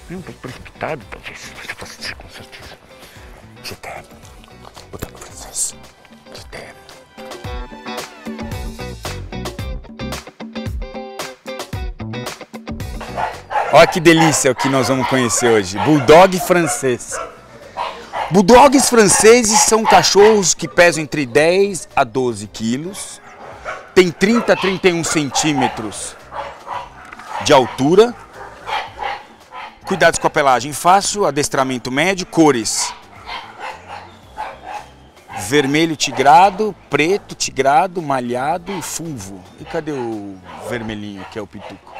Um pouco precipitado, talvez. Você possa dizer com certeza. Je t'aime. Bulldog francês. Je t'aime. Olha que delícia o que nós vamos conhecer hoje. Bulldog francês. Bulldogs franceses são cachorros que pesam entre 10 a 12 quilos, tem 30 a 31 centímetros de altura, cuidados com a pelagem fácil, adestramento médio, cores: vermelho tigrado, preto tigrado, malhado e fulvo. E cadê o vermelhinho, que é o pituco?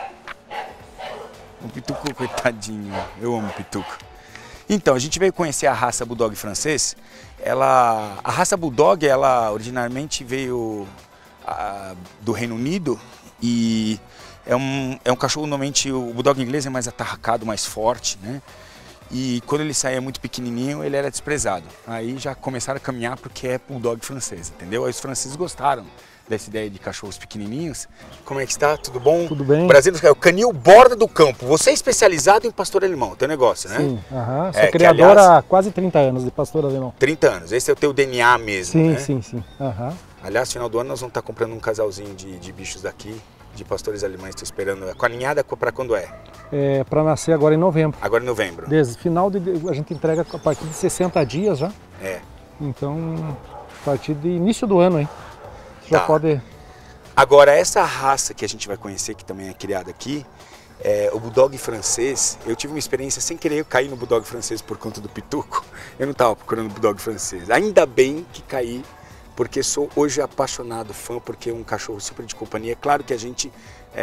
O pituco, coitadinho, eu amo o pituco. Então, a gente veio conhecer a raça Bulldog francês. A raça Bulldog, ela originalmente veio do Reino Unido e é um cachorro, normalmente, o Bulldog inglês é mais atarracado, mais forte, né? E quando ele saía muito pequenininho, ele era desprezado. Aí já começaram a caminhar porque é Bulldog francês, entendeu? Aí os franceses gostaram dessa ideia de cachorros pequenininhos. Como é que está? Tudo bom? Tudo bem. Brasil, o canil borda do campo. Você é especializado em pastor alemão, teu negócio, né? Sim, sou criador há quase 30 anos de pastor alemão. 30 anos, esse é o teu DNA mesmo, sim, né? Sim. Aliás, final do ano nós vamos estar comprando um casalzinho de bichos daqui, de pastores alemães. Estou esperando. A ninhada para quando é? É para nascer agora em novembro. Agora em novembro. Desde a gente entrega a partir de 60 dias já. É. Então, a partir de início do ano, hein? Já pode... Agora, essa raça que a gente vai conhecer, que também é criada aqui, o Bulldog francês. Eu tive uma experiência sem querer cair no Bulldog francês por conta do pituco. Eu não estava procurando Bulldog francês. Ainda bem que caí, porque sou hoje apaixonado, fã, porque é um cachorro super de companhia. Claro que a gente,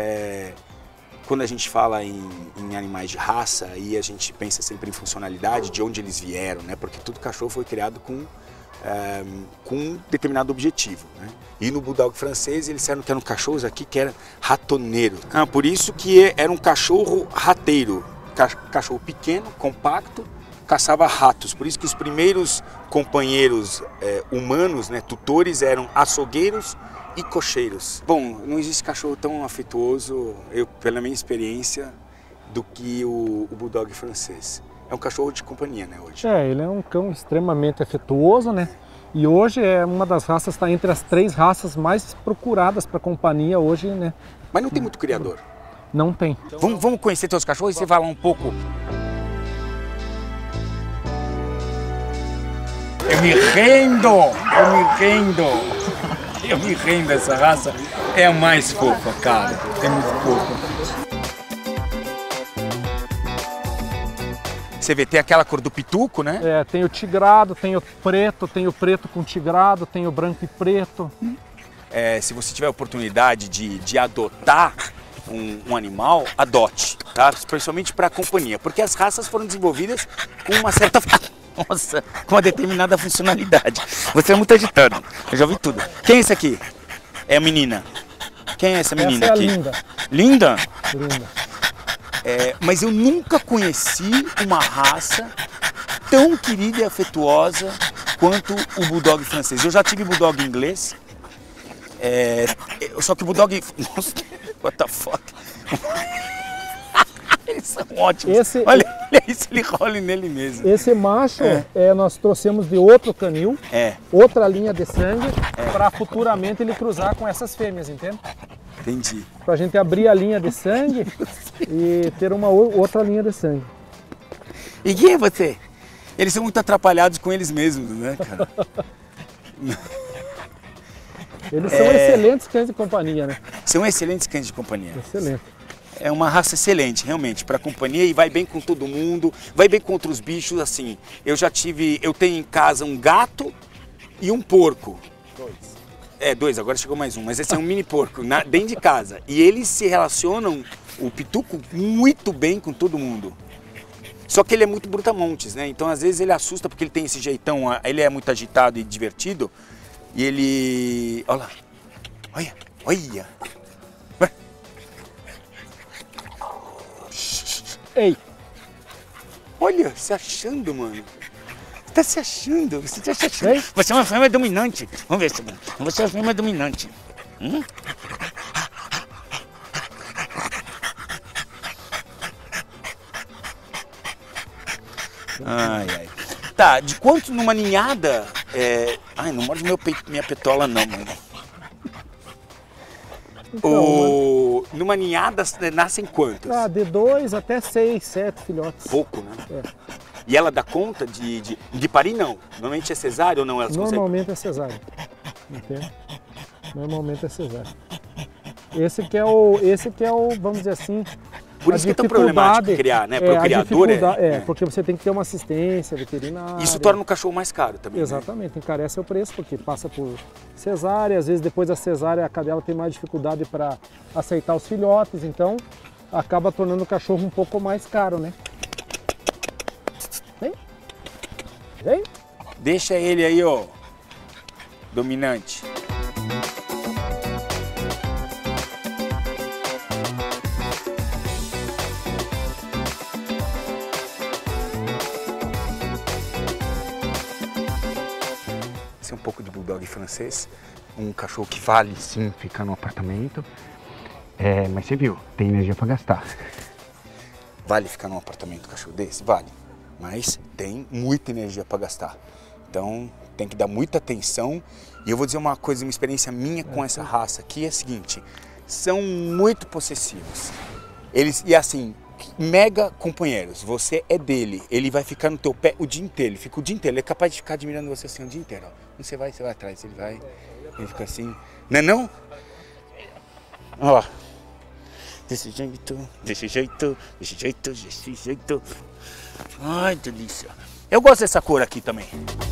quando a gente fala em animais de raça, aí a gente pensa sempre em funcionalidade, de onde eles vieram, né? Porque todo cachorro foi criado com um determinado objetivo, né? E no Bulldog francês eles disseram que eram cachorros aqui que eram ratoneiros. Por isso que era um cachorro rateiro, cachorro pequeno, compacto, caçava ratos. Por isso que os primeiros companheiros humanos, né, tutores, eram açougueiros e cocheiros. Bom, não existe cachorro tão afetuoso, pela minha experiência, do que o Bulldog francês. É um cachorro de companhia, né, hoje? Ele é um cão extremamente afetuoso, né? E hoje é uma das raças, está entre as 3 raças mais procuradas para companhia hoje, né? Mas não tem muito criador? Não tem. Vamos conhecer teus cachorros e você falar um pouco. Eu me rendo, essa raça é a mais fofa, cara, é muito fofa. Você vê, tem aquela cor do pituco, né? Tem o tigrado, tem o preto com tigrado, tem o branco e preto. Se você tiver a oportunidade de adotar um animal, adote, tá? Principalmente para companhia, porque as raças foram desenvolvidas com uma certa... Nossa, com uma determinada funcionalidade. Você é muito agitado, eu já ouvi tudo. Quem é esse aqui? É a menina. Quem é essa menina essa é aqui? Linda. Linda? Linda. Mas eu nunca conheci uma raça tão querida e afetuosa quanto o Bulldog francês. Eu já tive Bulldog inglês, só que o Bulldog... Nossa, what the fuck? Eles são ótimos. Olha isso, ele rola nele mesmo. Esse macho, nós trouxemos de outro canil, outra linha de sangue, para futuramente ele cruzar com essas fêmeas, entende? Entendi. Pra gente abrir a linha de sangue e ter uma outra linha de sangue. E quem é você? Eles são muito atrapalhados com eles mesmos, né, cara? Eles são excelentes cães de companhia, né? São excelentes cães de companhia. Excelente. É uma raça excelente, realmente, para companhia, e vai bem com todo mundo, vai bem com outros bichos, assim. Eu tenho em casa um gato e um porco. 2, agora chegou mais um, mas esse é um mini porco, dentro de casa. E eles se relacionam, o pituco, muito bem com todo mundo. Só que ele é muito brutamontes, né? Então às vezes ele assusta porque ele tem esse jeitão, ele é muito agitado e divertido. E ele... Olha lá, olha. Ei! Olha, se achando, mano. Tá se achando, você tá se achando. Você é uma fêmea dominante. Vamos ver se você é uma fêmea dominante. Ai, ai. Tá, de quanto numa ninhada... Ai, não morde minha petola não, mano. Então, Numa ninhada nascem quantos? de 2 até 6, 7 filhotes. Pouco, né? É. E ela dá conta de parir, não? Normalmente é cesárea ou não? Elas Normalmente é cesárea. Entende? Normalmente é cesárea. Esse que é o, vamos dizer assim, por isso que é tão problemático criar, né? Para o criador porque você tem que ter uma assistência veterinária. Isso torna o cachorro mais caro também. Exatamente, né? Encarece o preço, porque passa por cesárea, às vezes depois da cesárea a cadela tem mais dificuldade para aceitar os filhotes, então acaba tornando o cachorro um pouco mais caro, né? Vem. Vem. Deixa ele aí, ó, dominante. Esse é um pouco de bulldog francês, um cachorro que vale sim ficar no apartamento, mas você viu, tem energia para gastar. Vale ficar num apartamento um cachorro desse? Vale, mas tem muita energia para gastar, então tem que dar muita atenção. E eu vou dizer uma coisa, uma experiência minha com essa raça aqui é a seguinte, são muito possessivos, e assim, mega companheiros, você é dele, ele vai ficar no teu pé o dia inteiro, ele fica o dia inteiro, ele é capaz de ficar admirando você assim o dia inteiro, ó. Você vai atrás, ele fica assim, não é não? Ó, desse jeito, desse jeito, desse jeito, desse jeito, ai delícia, eu gosto dessa cor aqui também.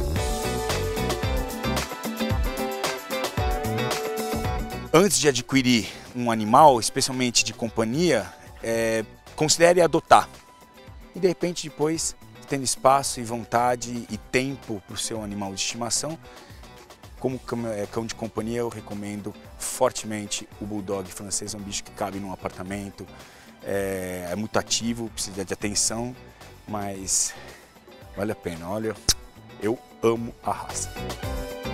Antes de adquirir um animal, especialmente de companhia, considere adotar. E de repente depois, tendo espaço e vontade e tempo para o seu animal de estimação, como cão de companhia eu recomendo fortemente o Bulldog francês, é um bicho que cabe num apartamento, é muito ativo, precisa de atenção, mas vale a pena, olha, eu amo a raça.